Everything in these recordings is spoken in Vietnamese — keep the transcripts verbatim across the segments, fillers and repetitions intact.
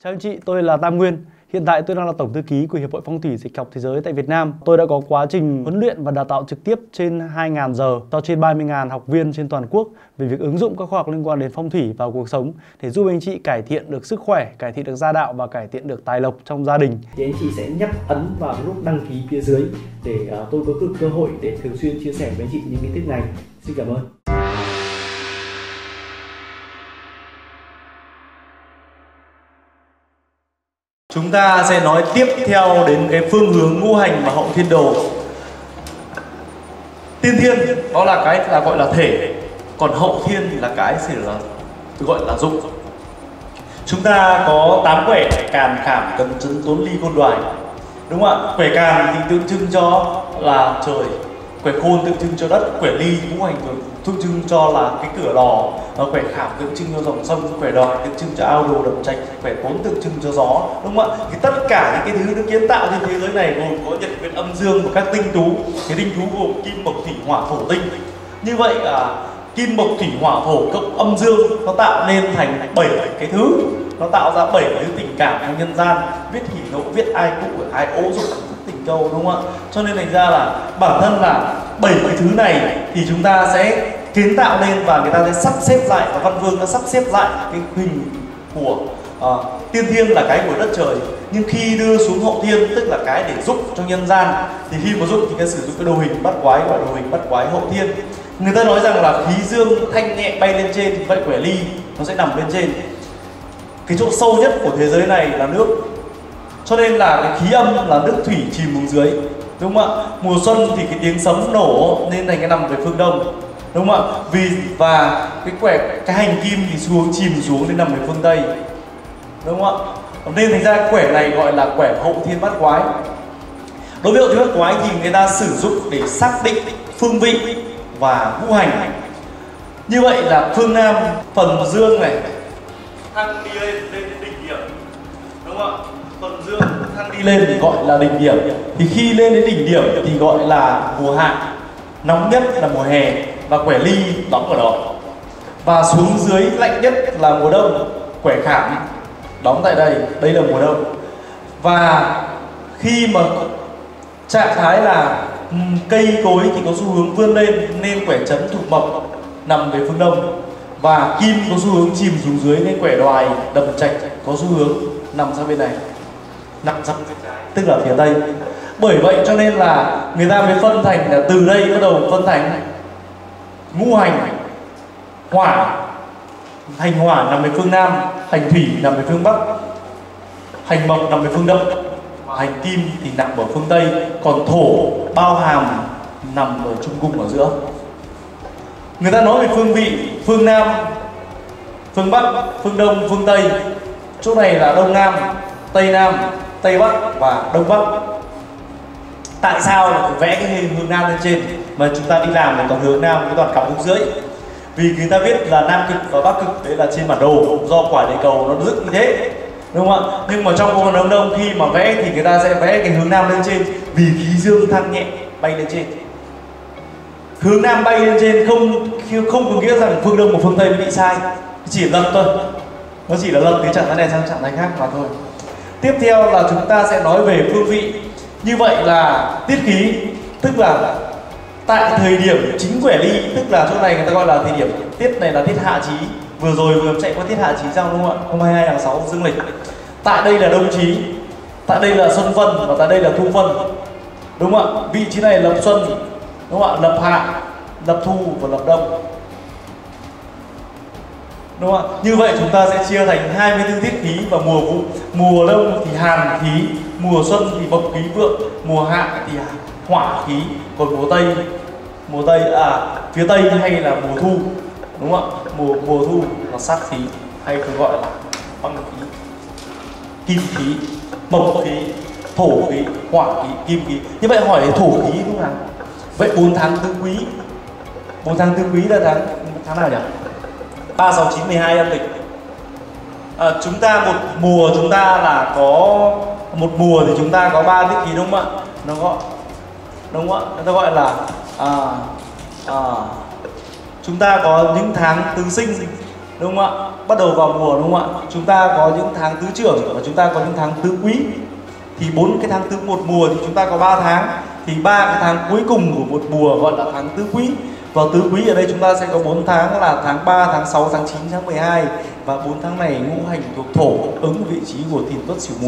Chào anh chị, tôi là Tam Nguyên. Hiện tại tôi đang là Tổng thư ký của Hiệp hội Phong thủy Dịch học Thế giới tại Việt Nam. Tôi đã có quá trình huấn luyện và đào tạo trực tiếp trên hai nghìn giờ cho trên ba mươi nghìn học viên trên toàn quốc về việc ứng dụng các khoa học liên quan đến phong thủy vào cuộc sống để giúp anh chị cải thiện được sức khỏe, cải thiện được gia đạo và cải thiện được tài lộc trong gia đình. Thì anh chị sẽ nhấp ấn vào nút đăng ký phía dưới để uh, tôi có được cơ hội để thường xuyên chia sẻ với anh chị những cái tips này. Xin cảm ơn. Chúng ta sẽ nói tiếp theo đến cái phương hướng ngũ hành và hậu thiên đồ. Tiên thiên đó là cái là gọi là thể, còn hậu thiên thì là cái chỉ là gọi là dụng. Chúng ta có tám quẻ: càn, khảm, cấn, trấn, tốn, ly, côn, đoài, đúng không ạ? Quẻ càn thì tượng trưng cho là trời, quẻ khôn tượng trưng cho đất, quẻ ly ngũ hành tượng trưng cho là cái cửa lò, quẻ khảm tượng trưng cho dòng sông, quẻ đoài tượng trưng cho ao đồ đầm trạch, quẻ tốn tượng trưng cho gió, đúng không ạ? Thì tất cả những cái thứ được kiến tạo trên thế giới này gồm có nhật nguyệt âm dương và các tinh tú. Cái tinh tú gồm kim, mộc, thủy, hỏa, thổ, tinh. Như vậy à, kim, mộc, thủy, hỏa, thổ cộng âm dương nó tạo nên thành bảy cái thứ, nó tạo ra bảy cái thứ tình cảm trong nhân gian. Viết hỉ nộ, viết ai cụ, ai ố dục, tình câu, đúng không ạ? Cho nên thành ra là bản thân là bảy cái thứ này thì chúng ta sẽ kiến tạo lên và người ta sẽ sắp xếp lại, và văn vương đã sắp xếp lại cái hình của uh, tiên thiên là cái của đất trời, nhưng khi đưa xuống hậu thiên tức là cái để giúp cho nhân gian, thì khi mà giúp thì cái sử dụng cái đồ hình bắt quái và đồ hình bắt quái hậu thiên. Người ta nói rằng là khí dương thanh nhẹ bay lên trên, thì vậy quẻ ly nó sẽ nằm lên trên. Cái chỗ sâu nhất của thế giới này là nước, cho nên là cái khí âm là nước thủy chìm xuống dưới, đúng không ạ? Mùa xuân thì cái tiếng sấm nổ nên thành cái nằm về phương đông, đúng không ạ? Vì và cái quẻ cái hành kim thì xuống chìm xuống nên nằm về phương tây, đúng không ạ? Nên thành ra quẻ này gọi là quẻ hậu thiên bát quái. Đối với hậu thiên bát quái thì người ta sử dụng để xác định phương vị và ngũ hành. Như vậy là phương Nam phần dương này thăng đi lên lên đến đỉnh điểm, đúng không ạ? Phần dương thăng đi lên thì gọi là đỉnh điểm. Thì khi lên đến đỉnh điểm thì gọi là mùa hạ, nóng nhất là mùa hè, và quẻ ly đóng ở đó. Và xuống dưới lạnh nhất là mùa đông, quẻ khảm đóng tại đây, đây là mùa đông. Và khi mà trạng thái là cây cối thì có xu hướng vươn lên nên quẻ trấn thuộc mộc nằm về phương đông, và kim có xu hướng chìm xuống dưới nên quẻ đoài đầm trạch có xu hướng nằm sang bên này, nằm sang bên trái, tức là phía tây. Bởi vậy cho nên là người ta mới phân thành là từ đây bắt đầu phân thành ngũ hành. Hỏa, hành hỏa nằm về phương Nam, hành thủy nằm về phương Bắc, hành mộc nằm về phương Đông, hành kim thì nằm ở phương Tây, còn thổ bao hàm nằm ở trung cung ở giữa. Người ta nói về phương vị: phương Nam, phương Bắc, phương Đông, phương Tây. Chỗ này là Đông Nam, Tây Nam, Tây Bắc và Đông Bắc. Tại sao lại vẽ cái hình hướng Nam lên trên mà chúng ta đi làm là toàn hướng Nam, cái toàn cặp hướng dưới? Vì người ta biết là Nam cực và Bắc cực đấy là trên bản đồ do quả địa cầu nó dựng như thế, đúng không ạ? Nhưng mà trong con hướng Đông khi mà vẽ thì người ta sẽ vẽ cái hướng Nam lên trên, vì khí dương thăng nhẹ bay lên trên. Hướng Nam bay lên trên không không có nghĩa rằng phương Đông và phương Tây bị sai, chỉ lật thôi, nó chỉ là lật từ trạng thái này sang trạng thái khác mà thôi. Tiếp theo là chúng ta sẽ nói về phương vị. Như vậy là tiết khí, tức là tại thời điểm chính quẻ ly, tức là chỗ này người ta gọi là thời điểm tiết này là tiết hạ chí, vừa rồi vừa chạy qua tiết hạ chí xong, đúng không ạ? Hôm hai mươi hai tháng sáu dương lịch. Tại đây là đông chí, tại đây là xuân phân và tại đây là thu phân, đúng không ạ? Vị trí này lập xuân, đúng không ạ? Lập hạ, lập thu và lập đông, đúng không ạ? Như vậy chúng ta sẽ chia thành hai mươi tư tiết khí và mùa vụ. Mùa đông thì hàn khí, mùa xuân thì mộc khí vượng, mùa hạ thì hỏa khí, còn mùa tây mùa tây à phía tây hay là mùa thu, đúng không ạ? Mùa mùa thu là sát khí, hay còn gọi là băng khí, kim khí, mộc khí, thổ khí, hỏa khí, kim khí. Như vậy hỏi thổ khí đúng không? Vậy bốn tháng tứ quý, bốn tháng tứ quý là tháng tháng nào nhỉ? Ba, sáu, chín, mười hai âm lịch. À, chúng ta một mùa chúng ta là có một mùa thì chúng ta có ba tiết khí, đúng không ạ? Nó gọi đúng không ạ? Người ta gọi là à, à, chúng ta có những tháng tứ sinh đúng không ạ? Bắt đầu vào mùa, đúng không ạ? Chúng ta có những tháng tứ trưởng và chúng ta có những tháng tứ quý. Thì bốn cái tháng tứ một mùa thì chúng ta có ba tháng. Thì ba cái tháng cuối cùng của một mùa gọi là tháng tứ quý. Và tứ quý ở đây chúng ta sẽ có bốn tháng là tháng ba, tháng sáu, tháng chín, tháng mười hai. Và bốn tháng này ngũ hành thuộc thổ, ứng vị trí của Thìn Tuất Sửu Mùi.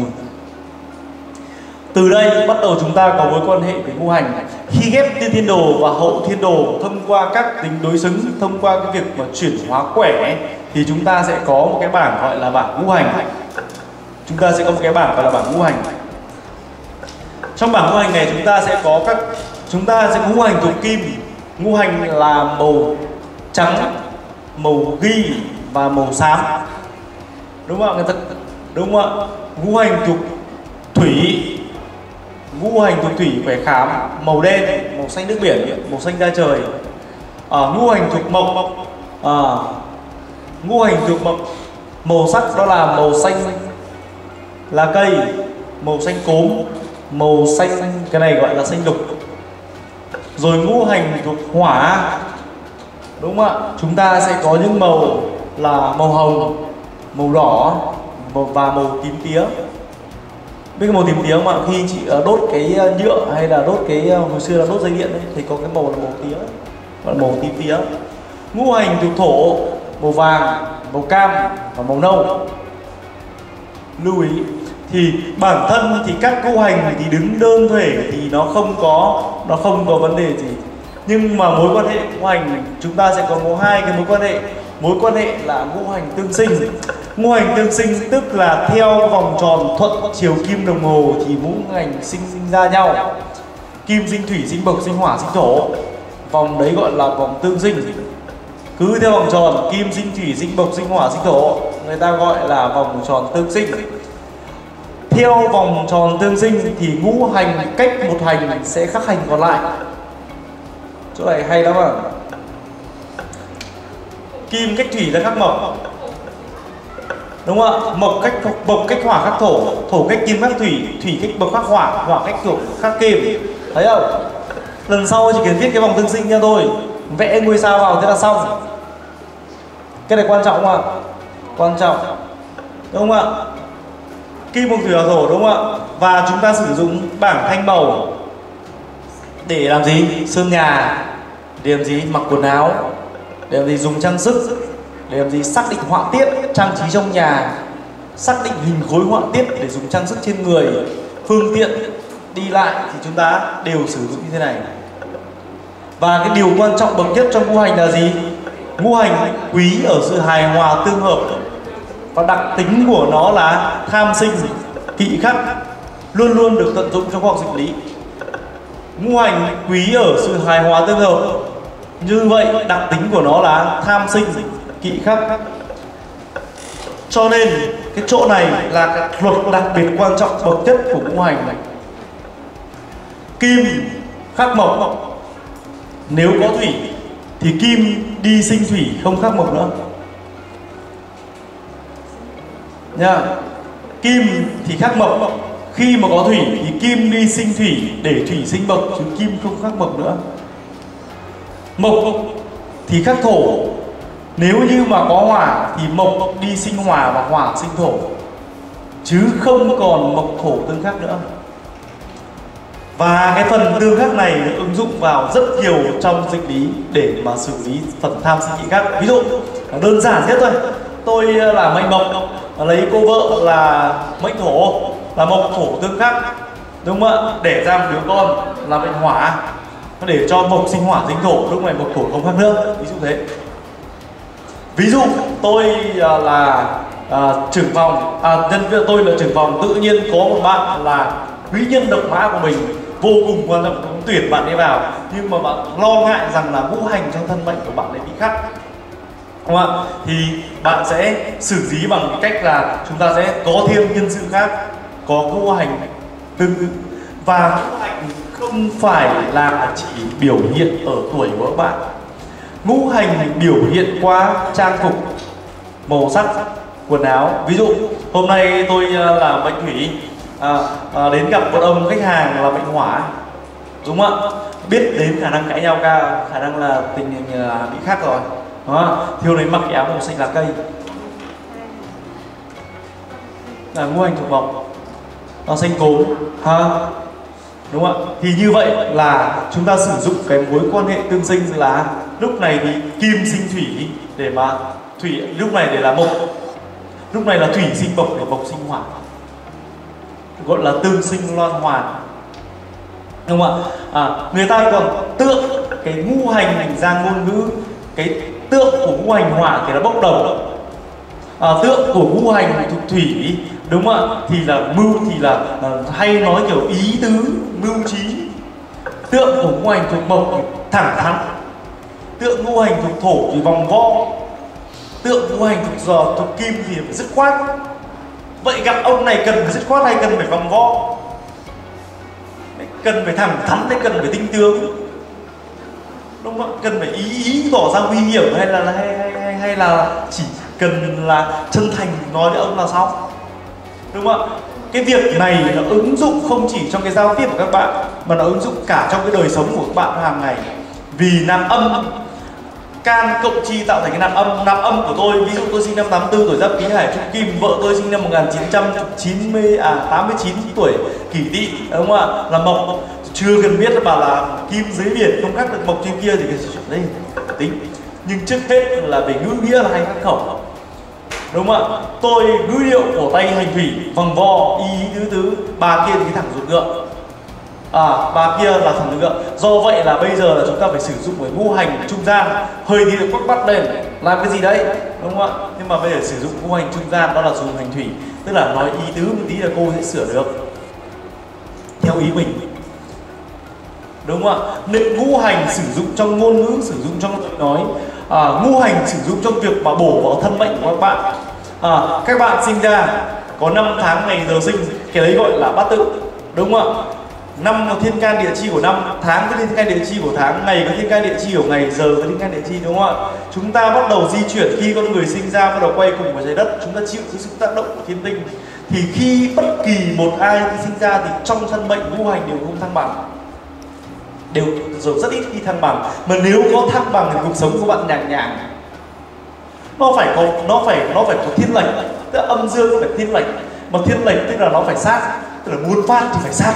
Từ đây bắt đầu chúng ta có mối quan hệ với ngũ hành. Khi ghép tiên thiên đồ và hậu thiên đồ thông qua các tính đối xứng, thông qua cái việc mà chuyển hóa quẻ, thì chúng ta sẽ có một cái bảng gọi là bảng ngũ hành. Chúng ta sẽ có một cái bảng gọi là bảng ngũ hành. Trong bảng ngũ hành này chúng ta sẽ có các chúng ta sẽ có ngũ hành thuộc kim. Ngũ hành là màu trắng, màu ghi và màu xám. Đúng không ạ? Đúng không ạ? Ngũ hành thuộc thủy. Ngũ hành thuộc thủy phải khám màu đen, màu xanh nước biển, màu xanh da trời. À, ngũ hành thuộc mộc. À, ngũ hành thuộc mộc, màu sắc đó là màu xanh lá cây, màu xanh cốm, màu xanh, cái này gọi là xanh lục. Rồi ngũ hành thuộc hỏa, đúng không ạ? Chúng ta sẽ có những màu là màu hồng, màu đỏ màu và màu tím tía. Biết cái màu tím tía mà khi chị đốt cái nhựa hay là đốt cái hồi xưa là đốt dây điện ấy, thì có cái màu là màu tía, gọi là màu tím tía. Ngũ hành thuộc thổ, màu vàng, màu cam và màu nâu. Lưu ý thì bản thân thì các ngũ hành thì đứng đơn thể thì nó không có nó không có vấn đề gì, nhưng mà mối quan hệ ngũ hành chúng ta sẽ có một hai cái mối quan hệ. Mối quan hệ là ngũ hành tương sinh. Ngũ hành tương sinh tức là theo vòng tròn thuận chiều kim đồng hồ thì ngũ hành sinh ra nhau. Kim sinh thủy, sinh mộc, sinh hỏa, sinh thổ. Vòng đấy gọi là vòng tương sinh. Cứ theo vòng tròn kim sinh thủy, sinh mộc, sinh hỏa, sinh thổ, người ta gọi là vòng tròn tương sinh. Theo vòng tròn tương sinh thì ngũ hành cách một hành sẽ khắc hành còn lại. Chỗ này hay lắm à. Kim cách thủy là khắc mộc, đúng không ạ? Mộc cách mộc cách hỏa khắc thổ, thổ cách kim khắc thủy, thủy cách mộc khắc hỏa, hỏa cách thổ khắc kim. Thấy không? Lần sau chỉ cần viết cái vòng tương sinh cho tôi, vẽ ngôi sao vào thế là xong. Cái này quan trọng không ạ? Quan trọng, đúng không ạ? Kim mộc thủy hỏa thổ, đúng không ạ? Và chúng ta sử dụng bảng thanh màu để làm gì? Sơn nhà, để làm gì? Mặc quần áo, để làm gì? Dùng trang sức, để làm gì? Xác định họa tiết, trang trí trong nhà, xác định hình khối họa tiết để dùng trang sức trên người, phương tiện đi lại thì chúng ta đều sử dụng như thế này. Và cái điều quan trọng bậc nhất trong ngũ hành là gì? Ngũ hành quý ở sự hài hòa tương hợp, và đặc tính của nó là tham sinh, kỵ khắc, luôn luôn được tận dụng trong khoa học dịch lý. Ngũ hành quý ở sự hài hòa tương hợp, như vậy đặc tính của nó là tham sinh, kỵ khắc. Cho nên cái chỗ này là cái luật đặc biệt quan trọng bậc nhất của ngũ hành này. Kim khắc mộc, nếu có thủy thì kim đi sinh thủy, không khắc mộc nữa nha. Kim thì khắc mộc, khi mà có thủy thì kim đi sinh thủy để thủy sinh mộc, chứ kim không khắc mộc nữa. Mộc thì khắc thổ, nếu như mà có hỏa thì mộc đi sinh hỏa và hỏa sinh thổ, chứ không còn mộc thổ tương khắc nữa. Và cái phần tương khắc này được ứng dụng vào rất nhiều trong dịch lý để mà xử lý phần tham sinh kỵ khắc. Ví dụ đơn giản nhất thôi, tôi là mệnh mộc, lấy cô vợ là mệnh thổ, là mộc thổ tương khắc, đúng không ạ? Để ra một đứa con là mệnh hỏa, để cho mộc sinh hỏa sinh thổ, lúc này mộc thổ không khắc nữa, ví dụ thế. Ví dụ tôi là à, trưởng phòng, à, nhân viên tôi là trưởng phòng, tự nhiên có một bạn là quý nhân độc mã của mình, vô cùng quan trọng, cũng tuyển bạn ấy vào, nhưng mà bạn lo ngại rằng là ngũ hành trong thân mệnh của bạn ấy bị khắc, đúng không ạ? Thì bạn sẽ xử lý bằng cách là chúng ta sẽ có thêm nhân sự khác, có ngũ hành tương tự. Và ngũ hành không phải là chỉ biểu hiện ở tuổi của các bạn. Ngũ hành biểu hiện qua trang phục, màu sắc, quần áo. Ví dụ hôm nay tôi là mệnh thủy, à, à, đến gặp một ông khách hàng là mệnh hỏa, đúng không ạ? Biết đến khả năng cãi nhau cao, khả năng là tình hình bị khắc rồi, Đó, thiếu đấy mặc cái áo màu xanh lá cây là ngũ hành thuộc mộc, nó xanh cốm ha, đúng không ạ? Thì như vậy là chúng ta sử dụng cái mối quan hệ tương sinh là lúc này thì kim sinh thủy để mà thủy, lúc này để là mộc, lúc này là thủy sinh mộc để mộc sinh hỏa, gọi là tương sinh loan hoàn, đúng không ạ? À, người ta còn tượng cái ngũ hành ra ngôn ngữ, cái tượng của ngũ hành hỏa thì là bốc đồng, à, tượng của ngũ hành thuộc thủy, đúng không ạ? Thì là mưu, thì là uh, hay nói kiểu ý tứ, mưu trí. Tượng của ngũ hành thuộc mộc thì thẳng thắn, tượng ngũ hành thuộc thổ thì vòng vo, tượng ngũ hành thuộc giò thuộc kim thì phải dứt khoát. Vậy gặp ông này cần phải dứt khoát hay cần phải vòng vo? Cần phải thẳng thắn hay cần phải tinh tướng, đúng không? Cần phải ý ý tỏ ra nguy hiểm hay là hay, hay, hay, hay là chỉ cần là chân thành nói với ông là xong, đúng không ạ? Cái việc này nó ứng dụng không chỉ trong cái giao tiếp của các bạn mà nó ứng dụng cả trong cái đời sống của các bạn hàng ngày. Vì nam âm can cộng chi tạo thành cái nam âm. Nam âm của tôi, ví dụ tôi sinh năm tám tư tuổi Giáp Ký Hải Trúc Kim, vợ tôi sinh năm một nghìn chín trăm chín mươi à tám mươi chín tuổi Kỷ Tỵ, đúng không ạ? Là mộc. Chưa cần biết là là kim dưới biển không khác được mộc trên kia thì cái chuyện đây tính. Nhưng trước hết là về ngữ nghĩa là hay khắc khẩu, đúng không ạ? Tôi ngữ liệu của tay hành thủy vòng vo, ý ý tứ tứ, bà kia thì cái thẳng ruột ngựa, à bà kia là thẳng ruột ngựa. Do vậy là bây giờ là chúng ta phải sử dụng cái ngũ hành trung gian, hơi thì được quắc bắt lên làm cái gì đấy, đúng không ạ? Nhưng mà bây giờ sử dụng ngũ hành trung gian đó là dùng hành thủy, tức là nói ý tứ một tí là cô sẽ sửa được theo ý mình, đúng không ạ? Nên ngũ hành sử dụng trong ngôn ngữ, sử dụng trong lời nói, à, ngũ hành sử dụng trong việc mà bổ vào thân mệnh của các bạn. À, các bạn sinh ra có năm tháng ngày giờ sinh, cái đấy gọi là bát tự, đúng không ạ? Năm có thiên can địa chi của năm, tháng có thiên can địa chi của tháng, ngày có thiên can địa chi của ngày, giờ có thiên can địa chi, đúng không ạ? Chúng ta bắt đầu di chuyển khi con người sinh ra, bắt đầu quay cùng với trái đất, chúng ta chịu cái sự tác động của thiên tinh. Thì khi bất kỳ một ai khi sinh ra thì trong thân mệnh ngũ hành đều không thăng bằng, đều rồi rất ít khi thăng bằng. Mà nếu có thăng bằng thì cuộc sống của bạn nhàng nhàng, nó phải có nó phải nó phải có thiên lệch, tức là âm dương nó phải thiên lệch. Mà thiên lệch tức là nó phải sát, tức là muốn phát thì phải sát.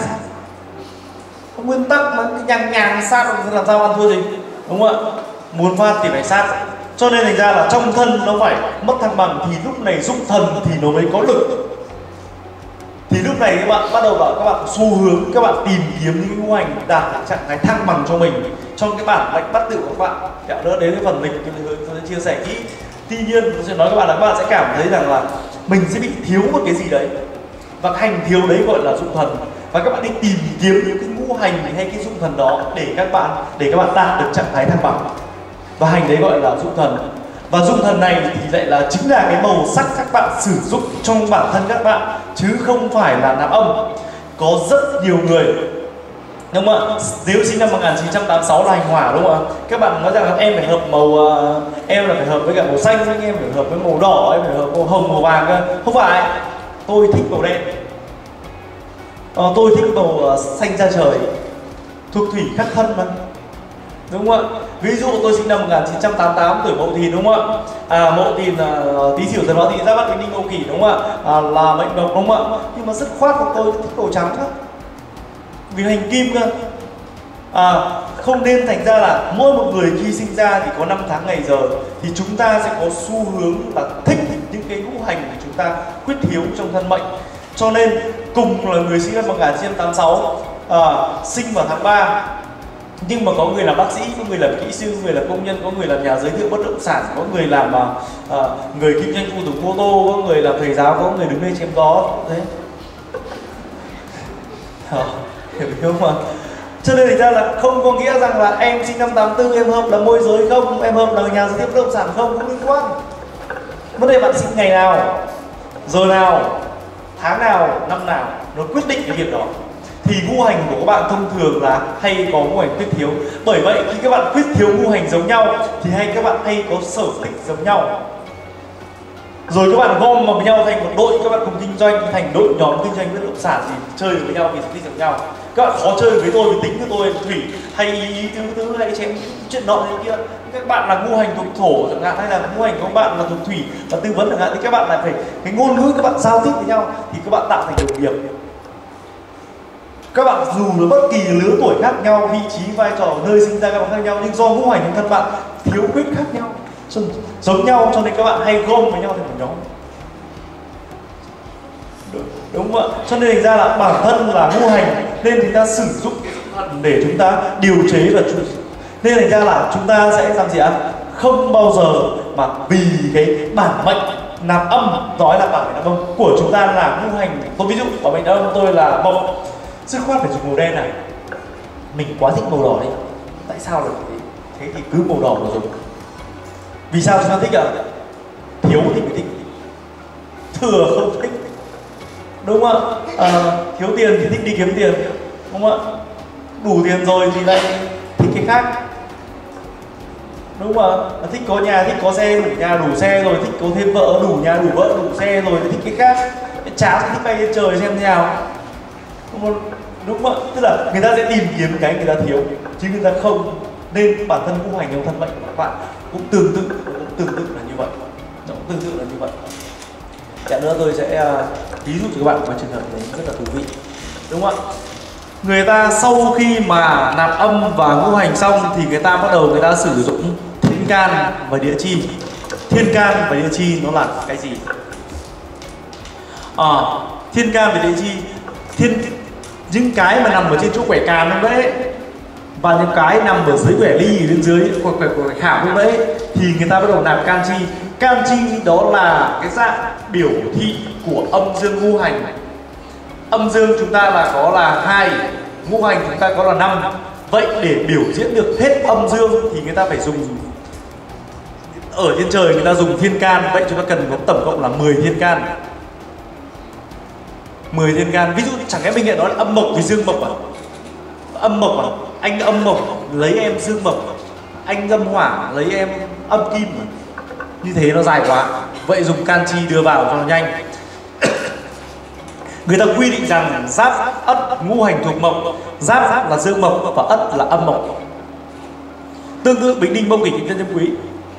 Nguyên tắc mà nhàng nhàng sát làm sao ăn thua gì, đúng không ạ? Muốn phát thì phải sát. Cho nên thành ra là trong thân nó phải mất thăng bằng thì lúc này dụng thần thì nó mới có lực. Thì lúc này các bạn bắt đầu bảo các bạn xu hướng, các bạn tìm kiếm những ngũ hành đạt được trạng thái thăng bằng cho mình trong cái bản mệnh bát tự của các bạn. Kẹo nữa đến cái phần lịch tôi sẽ chia sẻ kỹ. Tuy nhiên tôi sẽ nói các bạn là các bạn sẽ cảm thấy rằng là mình sẽ bị thiếu một cái gì đấy, và hành thiếu đấy gọi là dụng thần. Và các bạn đi tìm kiếm những cái ngũ hành hay cái dụng thần đó để các bạn để các bạn đạt được trạng thái thăng bằng. Và hành đấy gọi là dụng thần. Và dụng thần này thì lại là chính là cái màu sắc các bạn sử dụng trong bản thân các bạn, chứ không phải là nam âm. Có rất nhiều người, đúng không ạ? Nếu sinh năm một nghìn chín trăm tám mươi sáu là hành hỏa, đúng không ạ? Các bạn nói rằng là em phải hợp màu uh, em là phải hợp với cả màu xanh, em phải hợp với màu đỏ, em phải hợp màu hồng, màu vàng cơ. Không phải, tôi thích màu đen, à, tôi thích màu uh, xanh da trời, thuộc thủy khắc thân mà, đúng không ạ? Ví dụ tôi sinh năm một nghìn chín trăm tám mươi tám tuổi Mậu Thìn, đúng không ạ? À, Mậu Thìn là Tý Sửu Dần Mão Tý Giáp Bát Bính Đinh Mậu Kỷ, đúng không ạ? À, là mệnh độc, đúng không ạ? Nhưng mà dứt khoát của tôi thích màu trắng đó, vì hành kim cơ. À, không nên thành ra là mỗi một người khi sinh ra thì có năm tháng ngày giờ, thì chúng ta sẽ có xu hướng là thích những cái ngũ hành của chúng ta khuyết thiếu trong thân mệnh. Cho nên cùng là người sinh năm một nghìn chín trăm tám mươi sáu, à, sinh vào tháng ba, nhưng mà có người làm bác sĩ, có người làm kỹ sư, có người làm công nhân, có người làm nhà giới thiệu bất động sản, có người làm uh, người kinh doanh phụ tùng ô tô, có người làm thầy giáo, có người đứng đây chém gió, thế à, hiểu không ạ? Cho nên thành ra là không có nghĩa rằng là em sinh năm tám tư em hợp là môi giới không, em hợp là nhà giới thiệu bất động sản không, không liên quan. Vấn đề bạn sinh ngày nào, giờ nào, tháng nào, năm nào, nó quyết định cái việc đó. Thì ngũ hành của các bạn thông thường là hay có ngũ hành khuyết thiếu. Bởi vậy khi các bạn khuyết thiếu ngũ hành giống nhau thì hay các bạn hay có sở thích giống nhau. Rồi các bạn gom vào với nhau thành một đội, các bạn cùng kinh doanh thành đội nhóm kinh doanh bất động sản thì chơi với nhau vì sở thích giống nhau. Các bạn khó chơi với tôi vì tính của tôi thủy hay ý thứ thứ hay chém chuyện nọ thế kia. Các bạn là ngũ hành thuộc thổ chẳng hạn, hay là ngũ hành của các bạn là thuộc thủy và tư vấn chẳng hạn, thì các bạn lại phải cái ngôn ngữ các bạn giao tiếp với nhau thì các bạn tạo thành đồng nghiệp. Các bạn dù là bất kỳ lứa tuổi khác nhau, vị trí vai trò nơi sinh ra các bạn khác nhau, nhưng do ngũ hành của thân bạn thiếu khuyết khác nhau giống nhau cho nên các bạn hay gom với nhau thành một nhóm. Đúng không ạ? Cho nên thành ra là bản thân là ngũ hành nên chúng ta sử dụng cái thần để chúng ta điều chế và chủ. Nên thành ra là chúng ta sẽ làm gì ạ? Không bao giờ mà vì cái bản mệnh nạp âm, nói là bản mệnh nạp âm của chúng ta là ngũ hành. Tôi ví dụ bản mệnh nạp âm tôi là mộc, dứt khoát phải dùng màu đen này. Mình quá thích màu đỏ đấy. Tại sao lại thế? Thế thì cứ màu đỏ mà dùng. Vì sao chúng ta thích ạ? Thiếu thì mới thích, thừa không thích. Đúng không ạ? À, thiếu tiền thì thích đi kiếm tiền, đúng không ạ? Đủ tiền rồi thì lại thích cái khác, đúng không ạ? Thích có nhà, thích có xe, đủ nhà đủ xe rồi, thích có thêm vợ, đủ nhà đủ vợ đủ xe rồi, thích cái khác. Chán thích bay lên trời xem thế nào, đúng không? Đúng không ạ? Tức là người ta sẽ tìm kiếm cái người ta thiếu chứ người ta không. Nên bản thân ngũ hành trong thân mệnh của các bạn cũng tương tự, cũng tương tự là như vậy, nó cũng tương tự là như vậy. Chặng nữa tôi sẽ uh, ví dụ cho các bạn một cái trường hợp đấy rất là thú vị, đúng không ạ? Người ta sau khi mà nạp âm và ngũ hành xong thì người ta bắt đầu người ta sử dụng thiên can và địa chi. Thiên can và địa chi nó là cái gì? À, thiên can và địa chi, thiên những cái mà nằm ở trên chỗ quẻ càn lúc đấy và những cái nằm ở dưới quẻ ly bên dưới quẻ quẻ quẻ khảo lúc đấy thì người ta bắt đầu nạp can chi. Can chi đó là cái dạng biểu thị của âm dương ngũ hành. Âm dương chúng ta là có là hai, ngũ hành chúng ta có là năm. Vậy để biểu diễn được hết âm dương thì người ta phải dùng, ở trên trời người ta dùng thiên can. Vậy chúng ta cần có tổng cộng là mười thiên can. mười thiên can. Ví dụ chẳng lẽ mình hiện nói là âm mộc với dương mộc à? Âm mộc à? Anh âm mộc lấy em dương mộc, anh âm hỏa lấy em âm kim à? Như thế nó dài quá. Vậy dùng can chi đưa vào cho nó nhanh. Người ta quy định rằng giáp ất ngũ hành thuộc mộc, giáp là dương mộc và ất là âm mộc. Tương tự Bính Đinh Mậu Kỷ Kim Thân Nhâm Quý.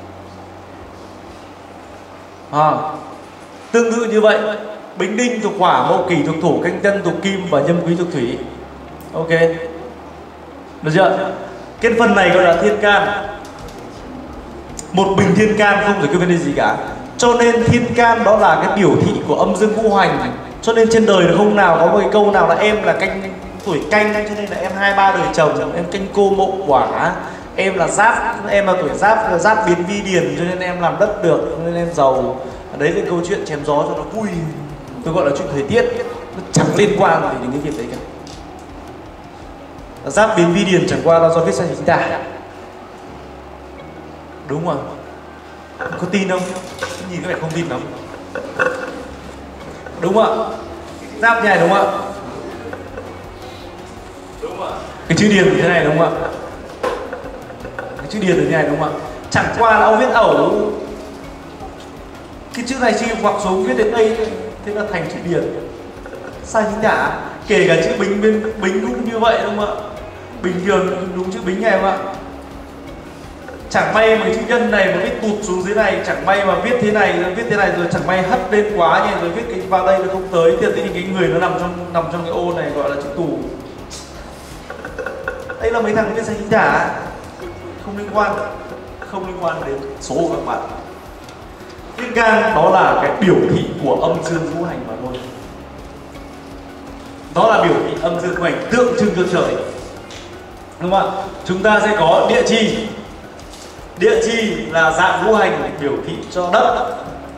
À, tương tự như vậy, Bính Đinh thuộc hỏa, Mậu Kỷ thuộc thổ, Canh Tân thuộc kim và Nhâm Quý thuộc thủy. Ok, được chưa? Cái phần này gọi là thiên can. Một bình thiên can không giải quyết vấn đề gì cả. Cho nên thiên can đó là cái biểu thị của âm dương ngũ hành. Cho nên trên đời không nào có một cái câu nào là em là canh tuổi canh cho nên là em hai ba đời chồng, em canh cô mậu quả, em là giáp, em là tuổi giáp, giáp biến vi điền cho nên em làm đất được, cho nên em giàu. Đấy là câu chuyện chém gió cho nó vui. Tôi gọi là chuyện thời tiết, nó chẳng liên quan gì đến cái việc đấy cả. Giáp biến vi điền chẳng qua là do viết sai chính tả. Đúng rồi. Có tin không? Nhìn có vẻ không tin lắm. Đúng không ạ? Giáp như này đúng không ạ? Đúng không ạ? Cái chữ điền như thế này đúng không ạ? Cái chữ điền như thế này đúng không ạ? Chẳng qua là ông viết ẩu. Cái chữ này chỉ hoặc xuống viết đến đây thế là thành chữ điền. Sai chính tả. Kể cả chữ bính bên bính cũng như vậy đúng không ạ? Bình thường đúng chữ bính này không ạ? Chẳng may mà chữ nhân này mà viết tụt xuống dưới này, chẳng may mà viết thế này, viết thế này rồi chẳng may hất lên quá nhỉ, rồi viết cái vào đây nó không tới, thì cái người nó nằm trong nằm trong cái ô này gọi là chữ tù. Đây là mấy thằng viết sai chính tả, không liên quan, không liên quan đến số của các bạn. Thiên can đó là cái biểu thị của âm dương ngũ hành mà thôi. Đó là biểu thị âm dương ngũ hành tượng trưng cho trời. Đúng không ạ? Chúng ta sẽ có địa chi. Địa chi là dạng ngũ hành biểu thị cho đất.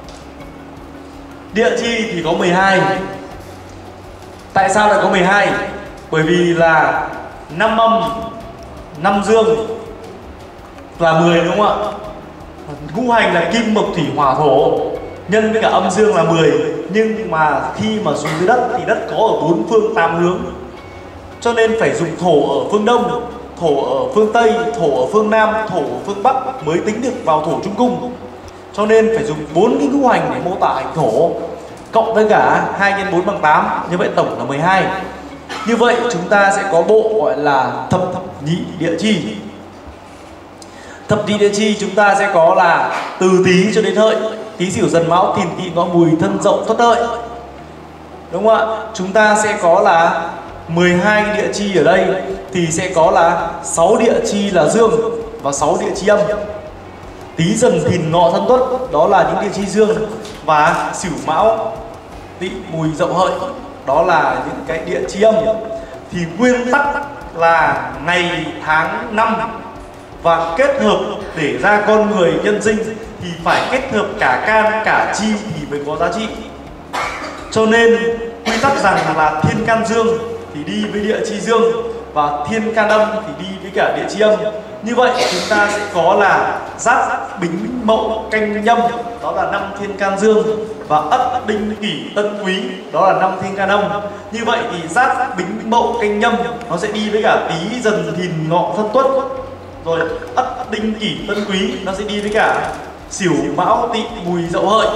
Địa chi thì có mười hai. Tại sao lại có mười hai? Bởi vì là năm âm, năm dương là mười đúng không ạ? Ngũ hành là kim mộc thủy hỏa thổ, nhân với cả âm dương là mười. Nhưng mà khi mà xuống dưới đất thì đất có ở bốn phương tám hướng. Cho nên phải dùng thổ ở phương đông, thổ ở phương Tây, thổ ở phương Nam, thổ ở phương Bắc mới tính được vào thổ trung cung. cho nên phải dùng bốn cái ngũ hành để mô tả hành thổ, cộng với cả hai nhân bốn bằng tám, như vậy tổng là mười hai. Như vậy chúng ta sẽ có bộ gọi là thập nhị địa chi. Thập nhị địa chi chúng ta sẽ có là từ Tý cho đến Hợi, Tý Sửu Dần Mão Thìn Tỵ Ngọ Mùi Thân Dậu Tuất Hợi, đúng không ạ? Chúng ta sẽ có là mười hai địa chi ở đây thì sẽ có là sáu địa chi là dương và sáu địa chi âm. Tý Dần Thìn Ngọ Thân Tuất đó là những địa chi dương, và Sửu Mão Tỵ Mùi Dậu Hợi đó là những cái địa chi âm. Thì nguyên tắc là ngày tháng năm và kết hợp để ra con người nhân sinh thì phải kết hợp cả can cả chi thì mới có giá trị. Cho nên quy tắc rằng là thiên can dương thì đi với địa chi dương và thiên can âm thì đi với cả địa chi âm. Như vậy chúng ta sẽ có là Giáp Bính Mậu Canh Nhâm đó là năm thiên can dương, và Ất Đinh Kỷ Tân Quý đó là năm thiên can âm. Như vậy thì Giáp Bính Mậu Canh Nhâm nó sẽ đi với cả Tý Dần Thìn Ngọ Thân Tuất, rồi Ất Đinh Kỷ Tân Quý nó sẽ đi với cả Sửu Mão Tỵ Mùi Dậu Hợi.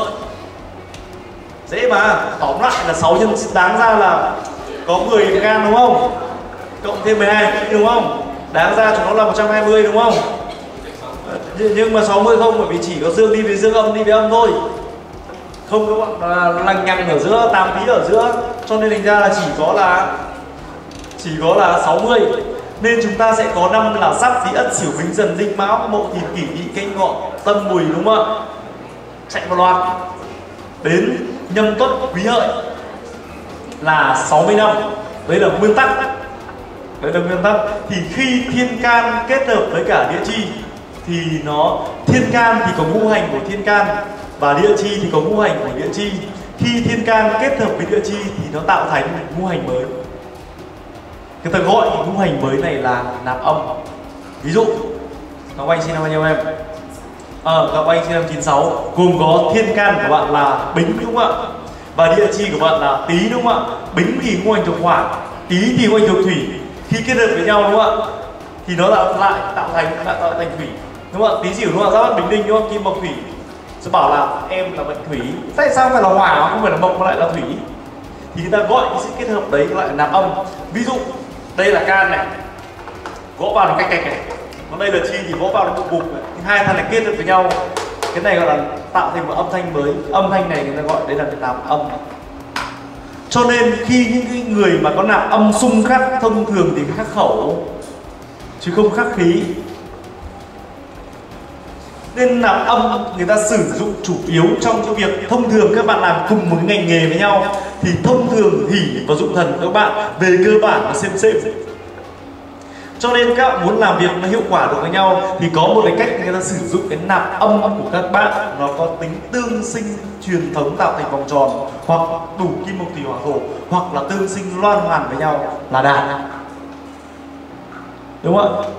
Dễ mà, tóm lại là sáu nhân đáng ra là có mười can đúng không? Cộng thêm mười hai đúng không? Đáng ra chúng nó là một trăm hai mươi đúng không? Nhưng mà sáu mươi không, bởi vì chỉ có dương đi với dương, âm đi với âm thôi. Không các bạn, là lằng nhằng ở giữa, tám Tý ở giữa, cho nên thành ra là chỉ có là chỉ có là sáu mươi. Nên chúng ta sẽ có năm là Giáp Tý Ất Sửu Bính Dần Đinh Mão Mậu Thìn Kỷ Tỵ Canh Ngọ Tân Mùi, đúng không ạ? Chạy một loạt đến Nhâm Tuất Quý Hợi là sáu mươi năm. Đấy là nguyên tắc. Đấy là nguyên tắc. Thì khi thiên can kết hợp với cả địa chi thì nó, thiên can thì có ngũ hành của thiên can và địa chi thì có ngũ hành của địa chi. Khi thiên can kết hợp với địa chi thì nó tạo thành một ngũ hành mới. Người ta gọi cái ngũ hành mới này là nạp âm. Ví dụ các anh sinh năm bao nhiêu em? Ờ, các anh sinh năm chín sáu, gồm có thiên can của bạn là Bính đúng không ạ? Và địa chi của bạn là Tý đúng không ạ? Bính thì ngũ hành thuộc hỏa, Tý thì ngũ hành thuộc thủy. Khi kết hợp với nhau đúng không ạ? Thì nó lại lại tạo thành lại tạo thành thủy. Đúng không ạ? Tý Sửu đúng không ạ? Giáp Bính Đinh đúng không? Kim Mộc Thủy. Sẽ bảo là em là mệnh thủy. Tại sao phải là hỏa không phải là mộc mà lại là thủy? Thì người ta gọi cái sự kết hợp đấy lại là nạp âm. Ví dụ đây là can này, gõ vào một cách cạch này, còn đây là chi thì gõ vào nó bục bục này. Hai thằng này kết hợp với nhau, cái này gọi là tạo thành một âm thanh mới. Âm thanh này người ta gọi đấy là nạp âm. Cho nên khi những cái người mà có nạp âm xung khắc thông thường thì khắc khẩu chứ không khắc khí. Nên nạp âm người ta sử dụng chủ yếu trong cái việc thông thường các bạn làm cùng một cái ngành nghề với nhau thì thông thường hỷ và dụng thần của các bạn về cơ bản là xem xem. Cho nên các bạn muốn làm việc nó hiệu quả được với nhau thì có một cái cách người ta sử dụng cái nạp âm của các bạn, nó có tính tương sinh truyền thống tạo thành vòng tròn, hoặc đủ kim mộc thủy hỏa thổ, hoặc là tương sinh loan hoàn với nhau là đạt. Đúng không ạ?